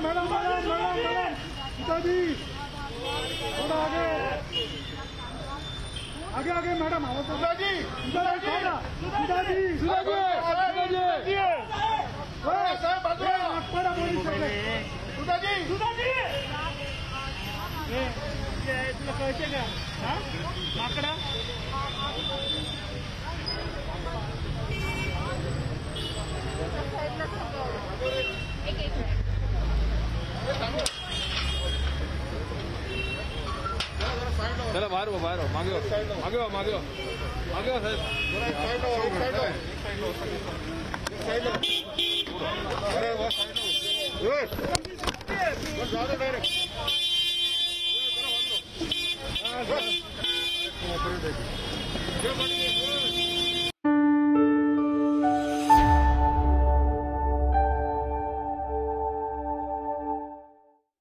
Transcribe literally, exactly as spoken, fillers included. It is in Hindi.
मैडम मैडम मैडम पिताजी थोड़ा आगे आगे आगे मैडम आओ पिताजी पिताजी पिताजी पिताजी साहब बड़ा बोली पिताजी पिताजी ये तुला कळते का हा माकडा चला बाहर हो बाहर हो मागे हो मागे हो मागे हो मागे हो साहब साइड हो साइड हो साइड हो अरे वो साइड हो गुड बस ज्यादा डायरेक्ट हां सर